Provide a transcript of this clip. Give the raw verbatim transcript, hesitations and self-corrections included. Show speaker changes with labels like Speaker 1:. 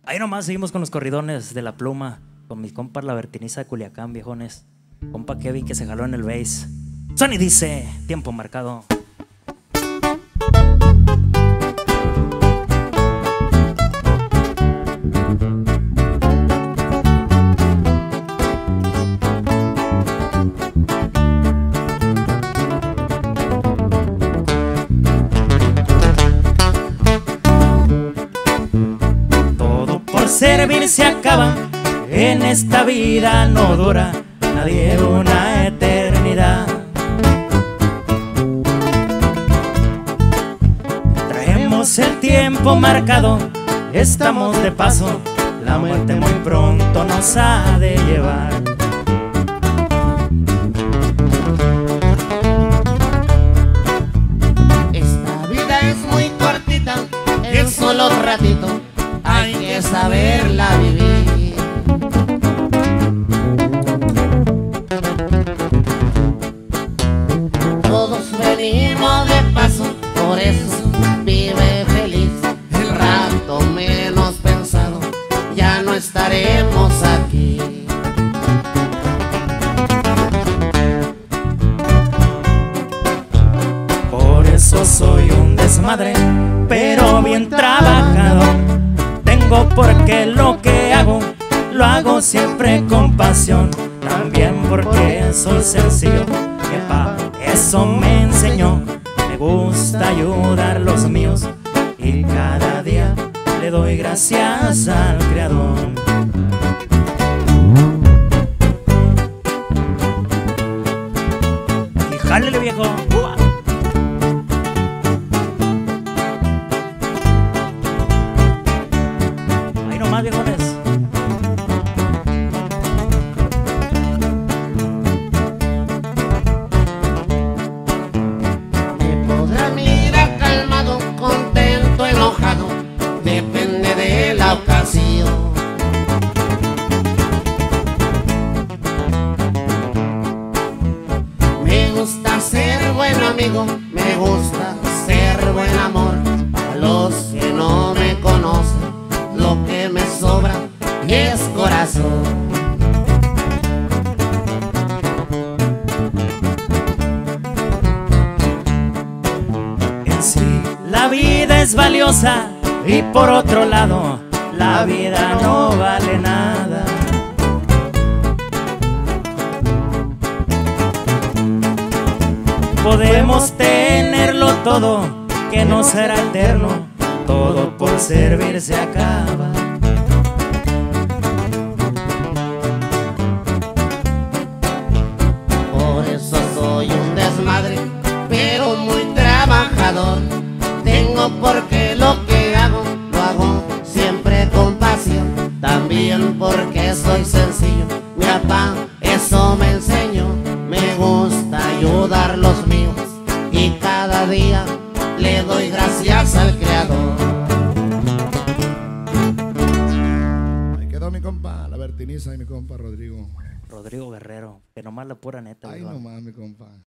Speaker 1: Ahí nomás seguimos con los corridones de la pluma, con mis compas la Bertiniza de Culiacán, viejones. Compa Kevin que se jaló en el bass. Sony dice, tiempo marcado.
Speaker 2: Servir se acaba, en esta vida no dura nadie una eternidad. Traemos el tiempo marcado, estamos de paso, la muerte muy pronto nos ha de llevar.
Speaker 3: Esta vida es muy cortita, es solo un ratito, hay que saberla vivir. Todos venimos de paso, por eso vive feliz. El rato menos pensado, ya no estaremos aquí.
Speaker 2: Por eso soy un desmadre, pero bien trabajado. Porque lo que hago, lo hago siempre con pasión. También porque soy sencillo, que pa' eso me enseñó. Me gusta ayudar a los míos y cada día le doy gracias al Creador. Y jálele, viejo. Más viejones.
Speaker 3: Me podrá mirar calmado, contento, enojado, depende de la ocasión. Me gusta ser buen amigo, me gusta ser buen amor. A los que no me conocen, lo que me sobra es corazón.
Speaker 2: En sí la vida es valiosa y por otro lado la vida no vale nada. Podemos tenerlo todo, que no será eterno, todo por servir se acaba.
Speaker 3: Por eso soy un desmadre, pero muy trabajador. Tengo porque lo que hago, lo hago siempre con pasión. También porque soy sencillo, mi papá eso me enseñó. Me gusta ayudar a los míos y cada día le doy gracias al Creador.
Speaker 4: Ahí quedó mi compa, la Bertiniza y mi compa Rodrigo.
Speaker 1: Rodrigo Guerrero, que nomás la pura neta.
Speaker 4: Ay, nomás mi compa.